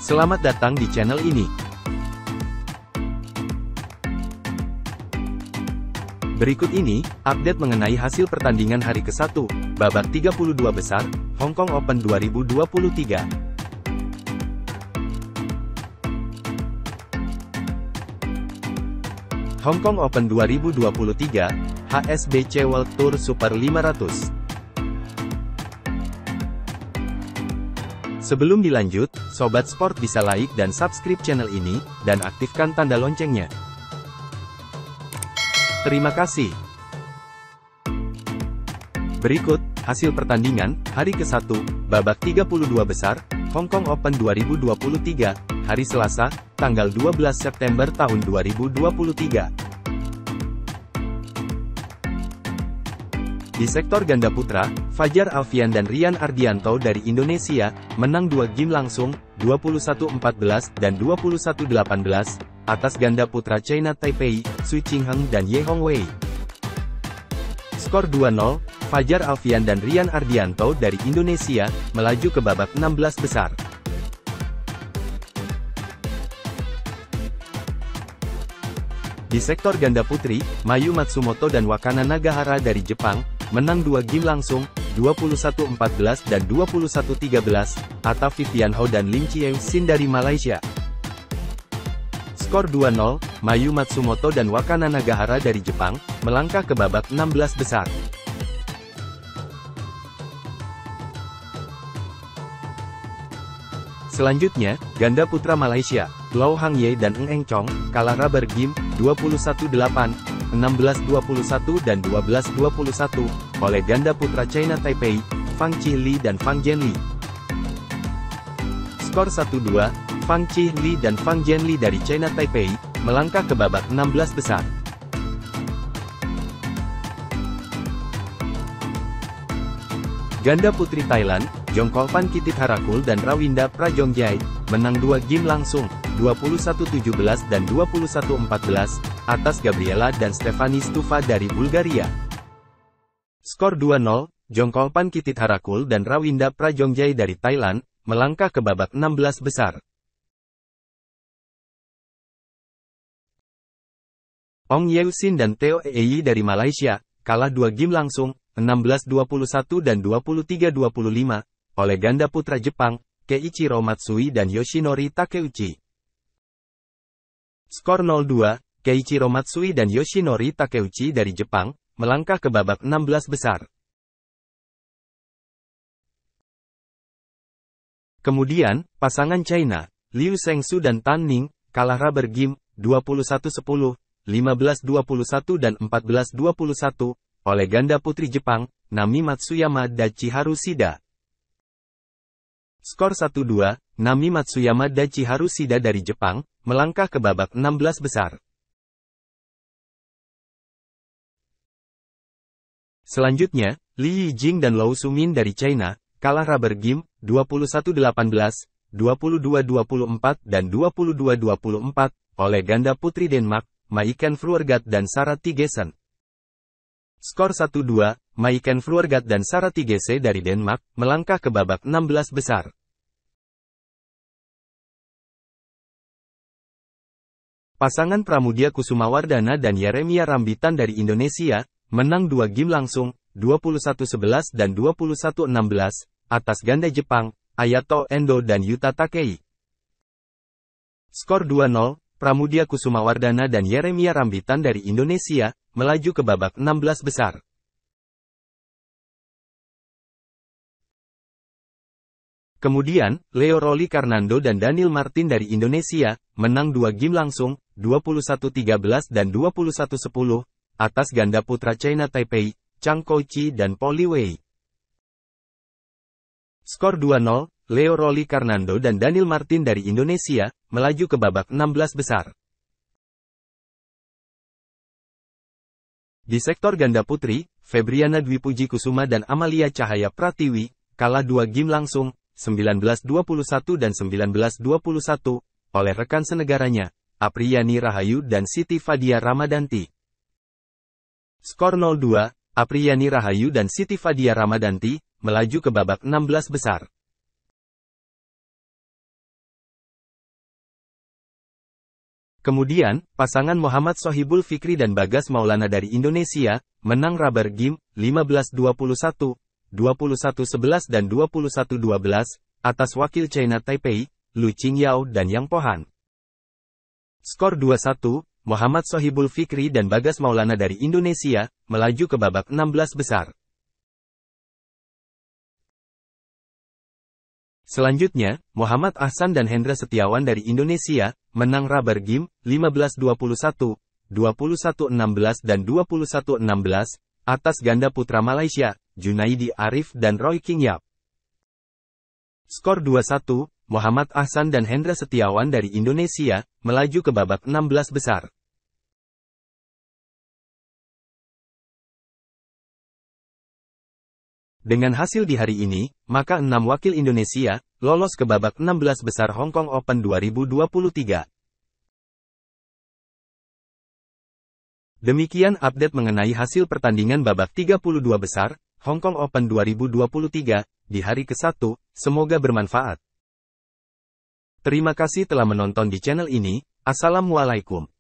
Selamat datang di channel ini. Berikut ini, update mengenai hasil pertandingan hari ke-1, babak 32 besar, Hong Kong Open 2023. Hong Kong Open 2023, HSBC World Tour Super 500. Sebelum dilanjut, Sobat Sport bisa like dan subscribe channel ini, dan aktifkan tanda loncengnya. Terima kasih. Berikut, hasil pertandingan, hari ke-1, babak 32 besar, Hong Kong Open 2023, hari Selasa, tanggal 12 September tahun 2023. Di sektor ganda putra, Fajar Alfian dan Rian Ardianto dari Indonesia, menang 2 game langsung, 21-14 dan 21-18, atas ganda putra China Taipei, Su Qingheng dan Ye Hongwei. Skor 2-0, Fajar Alfian dan Rian Ardianto dari Indonesia, melaju ke babak 16 besar. Di sektor ganda putri, Mayu Matsumoto dan Wakana Nagahara dari Jepang, menang 2 game langsung, 21-14 dan 21-13, atas Vivian Hao dan Lim Chieu Sin dari Malaysia. Skor 2-0, Mayu Matsumoto dan Wakana Nagahara dari Jepang, melangkah ke babak 16 besar. Selanjutnya, ganda putra Malaysia, Low Hang Ye dan Ng Eng Chong, kalah rubber game, 21-8, 16-21 dan 12-21, oleh ganda putra China Taipei, Fang Qihli dan Fang Zhenli. Skor 1-2, Fang Qihli dan Fang Zhenli dari China Taipei, melangkah ke babak 16 besar. Ganda putri Thailand, Jongkolpan Kititharakul dan Rawinda Prajongjai, menang 2 game langsung, 21-17 dan 21-14, atas Gabriela dan Stefani Stufa dari Bulgaria. Skor 2-0, Jongkolpan Kititharakul dan Rawinda Prajongjai dari Thailand, melangkah ke babak 16 besar. Ong Yeu-sin dan Theo Ei dari Malaysia, kalah 2 game langsung, 16-21 dan 23-25, oleh ganda putra Jepang, Keiichiro Matsui dan Yoshinori Takeuchi. Skor 0-2, Keiichiro Matsui dan Yoshinori Takeuchi dari Jepang, melangkah ke babak 16 besar. Kemudian, pasangan China, Liu Shengsu dan Tan Ning, kalah rubber game, 21-10, 15-21 dan 14-21, oleh ganda putri Jepang, Nami Matsuyama dan Chiharu Shida. Skor 1-2, Nami Matsuyama dan Chiharu Shida dari Jepang, melangkah ke babak 16 besar. Selanjutnya, Li Yijing dan Lou Sumin dari China, kalah rubber game, 21-18, 22-24 dan 22-24, oleh ganda putri Denmark, Maiken Fruergaard dan Sara Tigesen. Skor 1-2, Maiken Fruergaard dan Sara Tigese dari Denmark, melangkah ke babak 16 besar. Pasangan Pramudia Kusumawardana dan Yeremia Rambitan dari Indonesia, menang 2 game langsung, 21-11 dan 21-16, atas ganda Jepang, Ayato Endo dan Yuta Takei. Skor 2-0, Pramudia Kusumawardana dan Yeremia Rambitan dari Indonesia, melaju ke babak 16 besar. Kemudian, Leo Rolly Karnando dan Daniel Martin dari Indonesia, menang 2 game langsung, 21-13 dan 21-10, atas ganda putra China Taipei, Chang Kouchi dan Poli Wei. Skor 2-0, Leo Rolly Karnando dan Daniel Martin dari Indonesia, melaju ke babak 16 besar. Di sektor ganda putri, Febriana Dwi Puji Kusuma dan Amalia Cahaya Pratiwi, kalah 2 game langsung, 19-21 dan 19-21, oleh rekan senegaranya, Apriyani Rahayu dan Siti Fadia Ramadanti. Skor 0-2, Apriyani Rahayu dan Siti Fadia Ramadanti, melaju ke babak 16 besar. Kemudian, pasangan Muhammad Sohibul Fikri dan Bagas Maulana dari Indonesia, menang rubber game, 15-21, 21-11 dan 21-12, atas wakil China Taipei, Lu Qingyao dan Yang Pohan. Skor 2-1, Muhammad Sohibul Fikri dan Bagas Maulana dari Indonesia, melaju ke babak 16 besar. Selanjutnya, Muhammad Ahsan dan Hendra Setiawan dari Indonesia, menang rubber game, 15-21, 21-16 dan 21-16, atas ganda putra Malaysia, Junaidi Arif dan Roy King Yap. Skor 2-1, Muhammad Ahsan dan Hendra Setiawan dari Indonesia, melaju ke babak 16 besar. Dengan hasil di hari ini, maka 6 wakil Indonesia, lolos ke babak 16 besar Hong Kong Open 2023. Demikian update mengenai hasil pertandingan babak 32 besar, Hong Kong Open 2023, di hari ke-1, semoga bermanfaat. Terima kasih telah menonton di channel ini, Assalamualaikum.